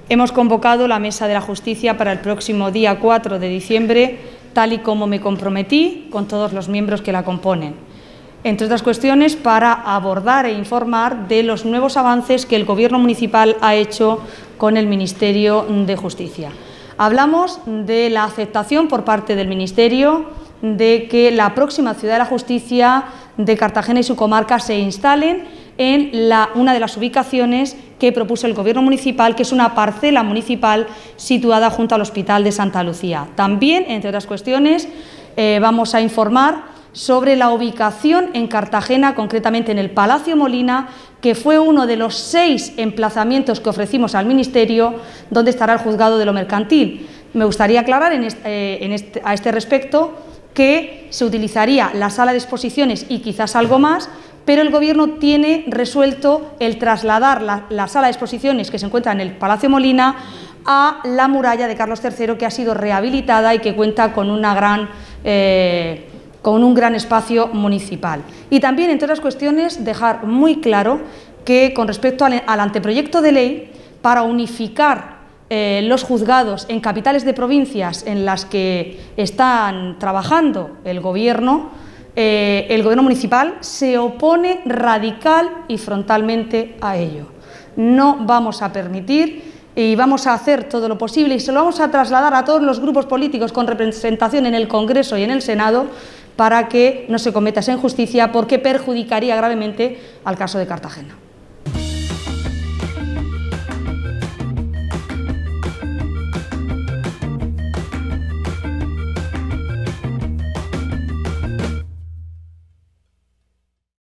hemos convocado la Mesa de la Justicia para el próximo día 4 de diciembre, tal y como me comprometí con todos los miembros que la componen. Entre otras cuestiones, para abordar e informar de los nuevos avances que el Gobierno municipal ha hecho con el Ministerio de Justicia. Hablamos de la aceptación por parte del Ministerio de que la próxima Ciudad de la Justicia de Cartagena y su comarca se instalen en una de las ubicaciones que propuso el Gobierno municipal, que es una parcela municipal situada junto al Hospital de Santa Lucía. También, entre otras cuestiones, vamos a informar sobre la ubicación en Cartagena, concretamente en el Palacio Molina, que fue uno de los 6 emplazamientos que ofrecimos al Ministerio, donde estará el Juzgado de lo Mercantil. Me gustaría aclarar a este respecto que se utilizaría la sala de exposiciones y quizás algo más, pero el Gobierno tiene resuelto el trasladar la sala de exposiciones que se encuentra en el Palacio Molina a la muralla de Carlos III, que ha sido rehabilitada y que cuenta con un gran espacio municipal. Y también, entre otras cuestiones, dejar muy claro que con respecto al anteproyecto de ley para unificar los juzgados en capitales de provincias en las que están trabajando el Gobierno municipal se opone radical y frontalmente a ello. No vamos a permitir y vamos a hacer todo lo posible y se lo vamos a trasladar a todos los grupos políticos con representación en el Congreso y en el Senado para que no se cometa esa injusticia, porque perjudicaría gravemente al caso de Cartagena.